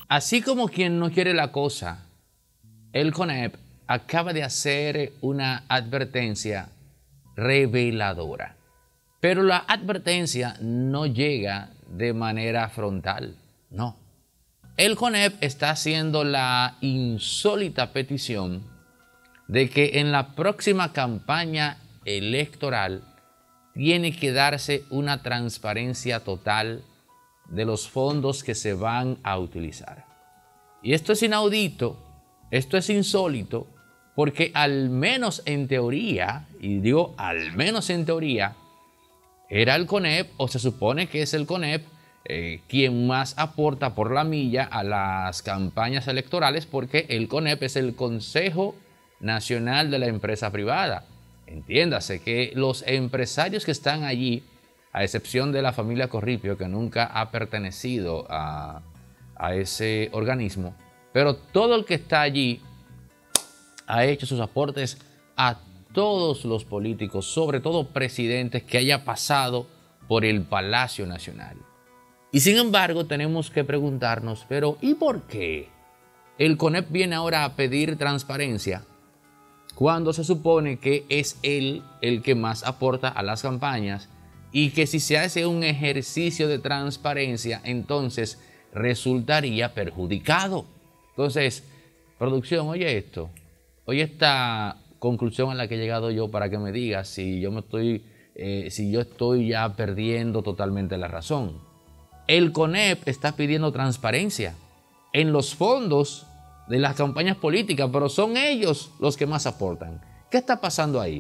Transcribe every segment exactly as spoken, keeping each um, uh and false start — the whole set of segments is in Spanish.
Así como quien no quiere la cosa, el CONEP acaba de hacer una advertencia reveladora. Pero la advertencia no llega de manera frontal, no. El CONEP está haciendo la insólita petición de que en la próxima campaña electoral tiene que darse una transparencia total de los fondos que se van a utilizar. Y esto es inaudito, esto es insólito, porque al menos en teoría, y digo al menos en teoría, era el CONEP, o se supone que es el CONEP, eh, quien más aporta por la milla a las campañas electorales, porque el CONEP es el Consejo Nacional de la Empresa Privada. Entiéndase que los empresarios que están allí, a excepción de la familia Corripio, que nunca ha pertenecido a, a ese organismo, pero todo el que está allí ha hecho sus aportes a todos los políticos, sobre todo presidentes que haya pasado por el Palacio Nacional. Y sin embargo tenemos que preguntarnos, pero ¿y por qué el CONEP viene ahora a pedir transparencia cuando se supone que es él el que más aporta a las campañas y que si se hace un ejercicio de transparencia, entonces resultaría perjudicado? Entonces, producción, oye esto, oye esta conclusión a la que he llegado yo para que me digas si yo me estoy, eh, si yo estoy ya perdiendo totalmente la razón. El CONEP está pidiendo transparencia en los fondos de las campañas políticas, pero son ellos los que más aportan. ¿Qué está pasando ahí?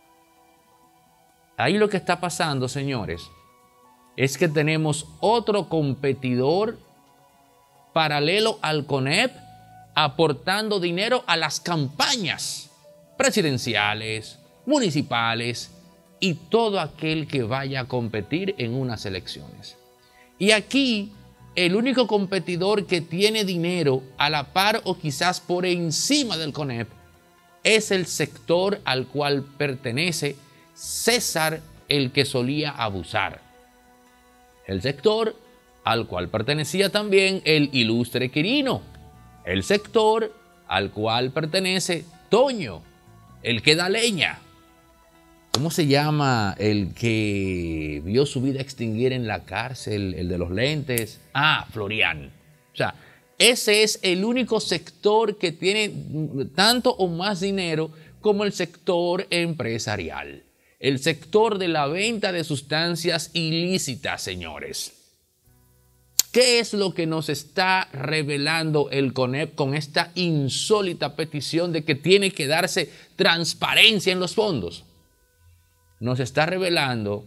Ahí lo que está pasando, señores, es que tenemos otro competidor paralelo al CONEP aportando dinero a las campañas presidenciales, municipales y todo aquel que vaya a competir en unas elecciones. Y aquí el único competidor que tiene dinero a la par o quizás por encima del CONEP es el sector al cual pertenece César, el que solía abusar. El sector al cual pertenecía también el ilustre Quirino. El sector al cual pertenece Toño, el que da leña. ¿Cómo se llama el que vio su vida extinguir en la cárcel, el de los lentes? Ah, Florian. O sea, ese es el único sector que tiene tanto o más dinero como el sector empresarial. El sector de la venta de sustancias ilícitas, señores. ¿Qué es lo que nos está revelando el CONEP con esta insólita petición de que tiene que darse transparencia en los fondos? Nos está revelando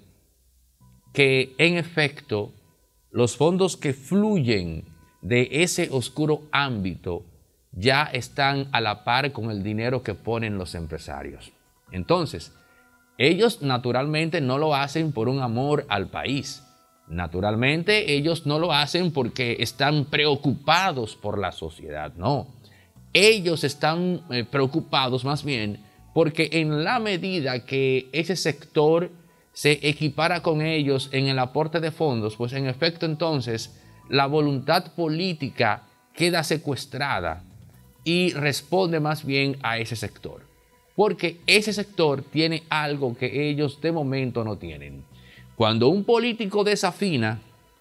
que, en efecto, los fondos que fluyen de ese oscuro ámbito ya están a la par con el dinero que ponen los empresarios. Entonces, ellos naturalmente no lo hacen por un amor al país. Naturalmente, ellos no lo hacen porque están preocupados por la sociedad. No, ellos están eh, preocupados más bien porque en la medida que ese sector se equipara con ellos en el aporte de fondos, pues en efecto entonces la voluntad política queda secuestrada y responde más bien a ese sector. Porque ese sector tiene algo que ellos de momento no tienen. Cuando un político desafina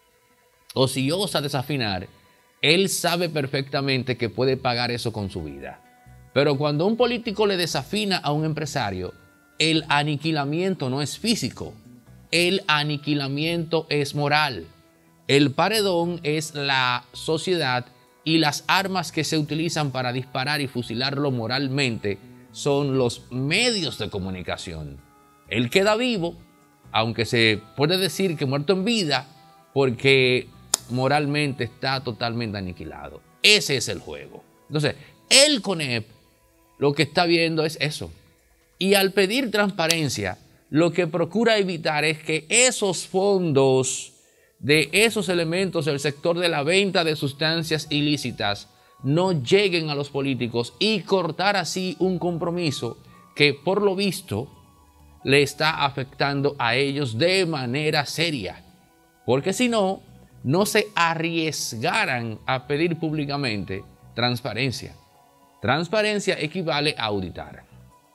o si osa desafinar, él sabe perfectamente que puede pagar eso con su vida. Pero cuando un político le desafina a un empresario, el aniquilamiento no es físico, el aniquilamiento es moral. El paredón es la sociedad y las armas que se utilizan para disparar y fusilarlo moralmente son los medios de comunicación. Él queda vivo, aunque se puede decir que muerto en vida, porque moralmente está totalmente aniquilado. Ese es el juego. Entonces, el CONEP lo que está viendo es eso. Y al pedir transparencia, lo que procura evitar es que esos fondos de esos elementos del sector de la venta de sustancias ilícitas no lleguen a los políticos y cortar así un compromiso que por lo visto le está afectando a ellos de manera seria. Porque si no, no se arriesgaran a pedir públicamente transparencia. Transparencia equivale a auditar.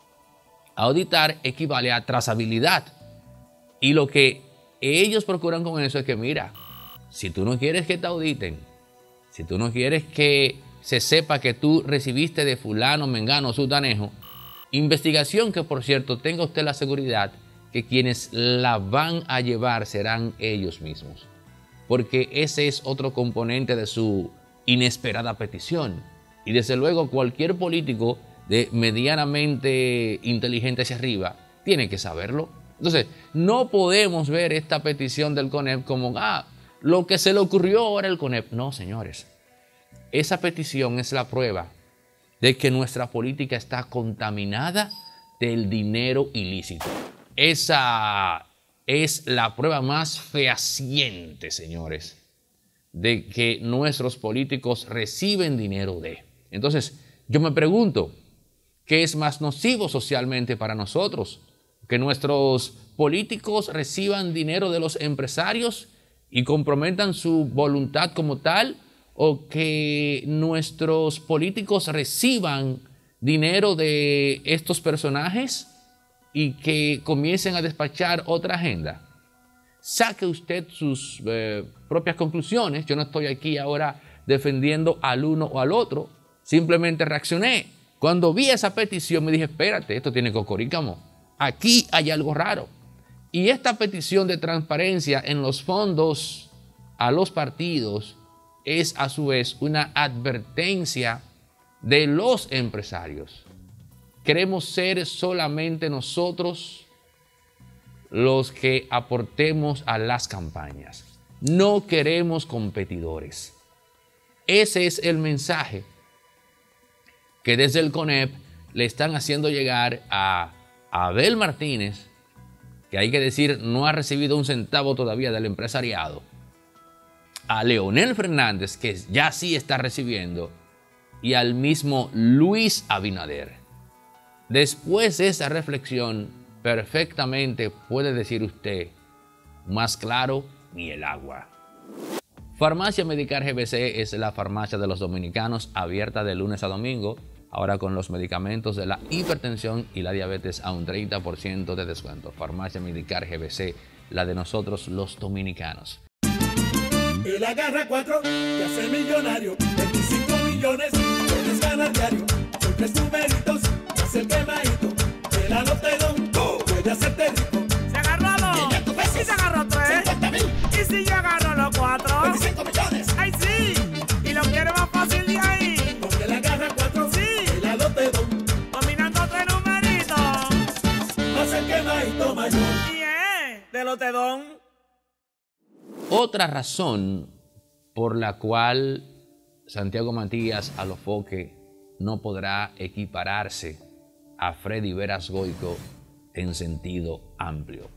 Auditar equivale a trazabilidad. Y lo que ellos procuran con eso es que, mira, si tú no quieres que te auditen, si tú no quieres que se sepa que tú recibiste de fulano, mengano, sutanejo, investigación que, por cierto, tenga usted la seguridad que quienes la van a llevar serán ellos mismos. Porque ese es otro componente de su inesperada petición. Y desde luego cualquier político de medianamente inteligente hacia arriba tiene que saberlo. Entonces, no podemos ver esta petición del CONEP como, ah, lo que se le ocurrió ahora al CONEP. No, señores. Esa petición es la prueba de que nuestra política está contaminada del dinero ilícito. Esa es la prueba más fehaciente, señores, de que nuestros políticos reciben dinero de. Entonces, yo me pregunto, ¿qué es más nocivo socialmente para nosotros? ¿Que nuestros políticos reciban dinero de los empresarios y comprometan su voluntad como tal? ¿O que nuestros políticos reciban dinero de estos personajes y que comiencen a despachar otra agenda? Saque usted sus eh, propias conclusiones. Yo no estoy aquí ahora defendiendo al uno o al otro. Simplemente reaccioné. Cuando vi esa petición me dije, espérate, esto tiene cocorícamo. Aquí hay algo raro. Y esta petición de transparencia en los fondos a los partidos es a su vez una advertencia de los empresarios. Queremos ser solamente nosotros los que aportemos a las campañas. No queremos competidores. Ese es el mensaje que desde el CONEP le están haciendo llegar a Abel Martínez, que hay que decir no ha recibido un centavo todavía del empresariado, a Leonel Fernández, que ya sí está recibiendo, y al mismo Luis Abinader. Después de esa reflexión, perfectamente puede decir usted, más claro ni el agua. Farmacia Medicar G B C es la farmacia de los dominicanos, abierta de lunes a domingo, ahora con los medicamentos de la hipertensión y la diabetes a un treinta por ciento de descuento. Farmacia Medicar G B C, la de nosotros los dominicanos. Él agarra cuatro y hace millonario, veinticinco millones puedes ganar diario. Son tres numeritos, hace el quemadito, el alotedón puede hacerte rico. Se agarró dos, y se agarró tres, cincuenta mil, y si yo agarro los cuatro, veinticinco millones. ¡ay sí! Y lo quiere más fácil de ahí, Porque él agarra cuatro, sí, el alotedón dominando tres numeritos, hace el quemadito mayor. y es de lotedón. Otra razón por la cual Santiago Matías Alofoque no podrá equipararse a Freddy Veras Goico en sentido amplio.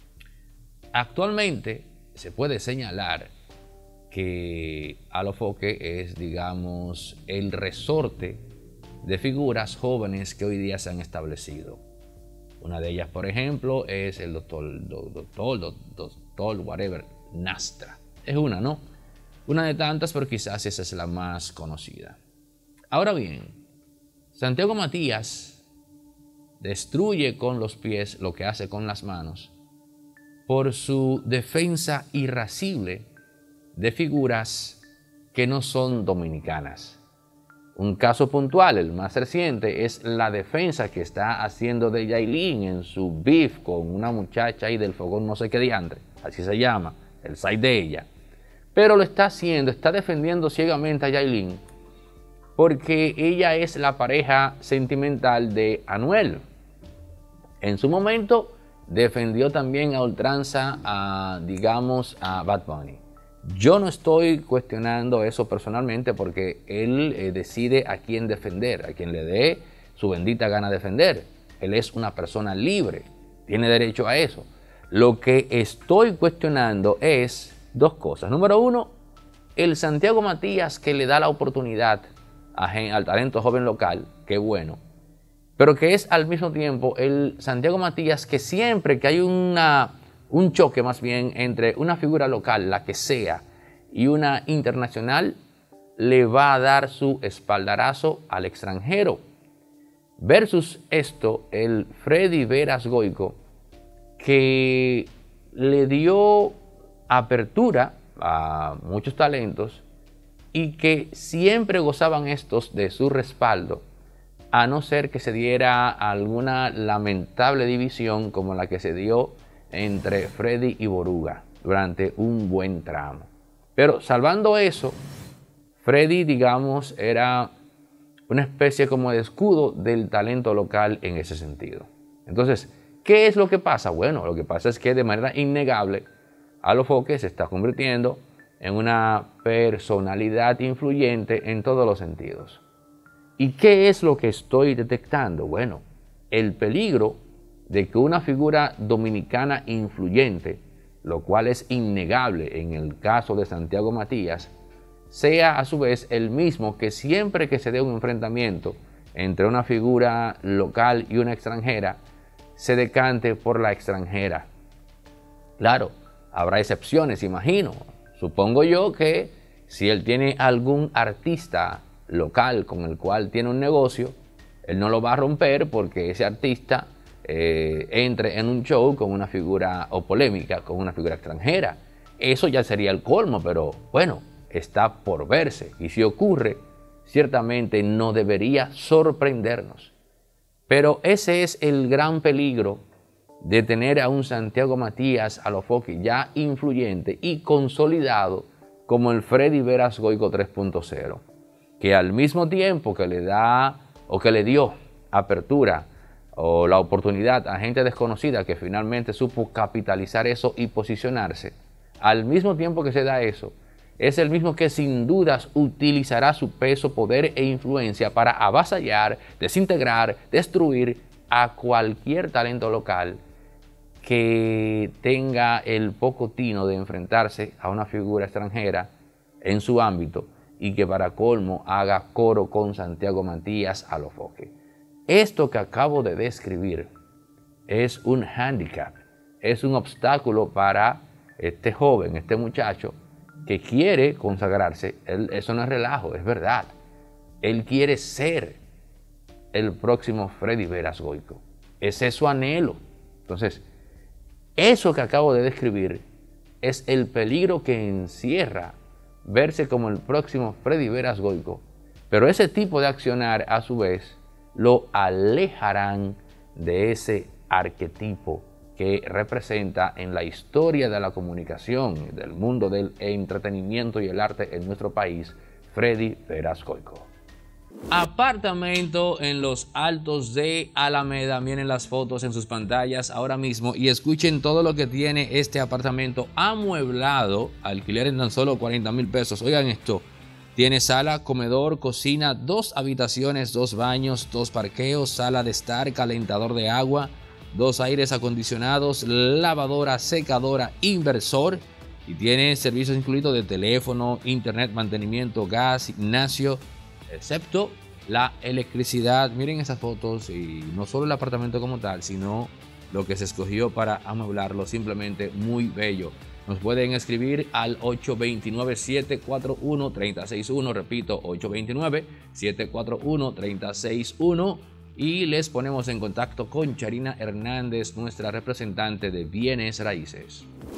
Actualmente se puede señalar que Alofoque es, digamos, el resorte de figuras jóvenes que hoy día se han establecido. Una de ellas, por ejemplo, es el doctor, doctor, doctor, doctor, whatever, Nastra. Es una, ¿no? Una de tantas, pero quizás esa es la más conocida. Ahora bien, Santiago Matías destruye con los pies lo que hace con las manos por su defensa irascible de figuras que no son dominicanas. Un caso puntual, el más reciente, es la defensa que está haciendo de Yailin en su beef con una muchacha ahí del fogón no sé qué diantre, así se llama, el site de ella. Pero lo está haciendo, está defendiendo ciegamente a Yailin porque ella es la pareja sentimental de Anuel. En su momento defendió también a ultranza a, digamos, a Bad Bunny. Yo no estoy cuestionando eso personalmente porque él eh, decide a quién defender, a quien le dé su bendita gana defender. Él es una persona libre, tiene derecho a eso. Lo que estoy cuestionando es dos cosas. Número uno, el Santiago Matías que le da la oportunidad a, al talento joven local, qué bueno, pero que es al mismo tiempo el Santiago Matías que siempre que hay una, un choque más bien entre una figura local, la que sea, y una internacional le va a dar su espaldarazo al extranjero. Versus esto, el Freddy Veras Goico, que le dio apertura a muchos talentos y que siempre gozaban estos de su respaldo, a no ser que se diera alguna lamentable división como la que se dio entre Freddy y Boruga durante un buen tramo. Pero salvando eso, Freddy, digamos, era una especie como de escudo del talento local en ese sentido. Entonces, ¿qué es lo que pasa? Bueno, lo que pasa es que de manera innegable, Alofoque se está convirtiendo en una personalidad influyente en todos los sentidos. ¿Y qué es lo que estoy detectando? Bueno, el peligro de que una figura dominicana influyente, lo cual es innegable en el caso de Santiago Matías, sea a su vez el mismo que siempre que se dé un enfrentamiento entre una figura local y una extranjera, se decante por la extranjera. Claro, habrá excepciones, imagino. Supongo yo que si él tiene algún artista local con el cual tiene un negocio, él no lo va a romper porque ese artista eh, entre en un show con una figura o polémica con una figura extranjera. Eso ya sería el colmo, pero bueno, está por verse. Y si ocurre, ciertamente no debería sorprendernos. Pero ese es el gran peligro de tener a un Santiago Matías Alofoque ya influyente y consolidado como el Freddy Veras Goico tres punto cero, que al mismo tiempo que le da o que le dio apertura o la oportunidad a gente desconocida que finalmente supo capitalizar eso y posicionarse, al mismo tiempo que se da eso, es el mismo que sin dudas utilizará su peso, poder e influencia para avasallar, desintegrar, destruir a cualquier talento local que tenga el poco tino de enfrentarse a una figura extranjera en su ámbito y que para colmo haga coro con Santiago Matías Alofoque. Esto que acabo de describir es un hándicap, es un obstáculo para este joven, este muchacho que quiere consagrarse. Él, eso no es relajo, es verdad. Él quiere ser el próximo Freddy Veras Goico. Ese es su anhelo. Entonces, eso que acabo de describir es el peligro que encierra verse como el próximo Freddy Veras Goico. Pero ese tipo de accionar, a su vez, lo alejarán de ese arquetipo que representa en la historia de la comunicación, del mundo del entretenimiento y el arte en nuestro país, Freddy Veras Goico. Apartamento en los Altos de Alameda. Miren las fotos en sus pantallas ahora mismo y escuchen todo lo que tiene este apartamento amueblado. Alquiler en tan solo cuarenta mil pesos. Oigan esto. Tiene sala, comedor, cocina, dos habitaciones, dos baños, dos parqueos, sala de estar, calentador de agua, dos aires acondicionados, lavadora, secadora, inversor. Y tiene servicios incluidos de teléfono, internet, mantenimiento, gas, gimnasio, excepto la electricidad. Miren esas fotos y no solo el apartamento como tal, sino lo que se escogió para amueblarlo, simplemente muy bello. Nos pueden escribir al ocho dos nueve, siete cuatro uno, tres cero seis uno, repito, ocho dos nueve, siete cuatro uno, tres cero seis uno, y les ponemos en contacto con Charina Hernández, nuestra representante de bienes raíces.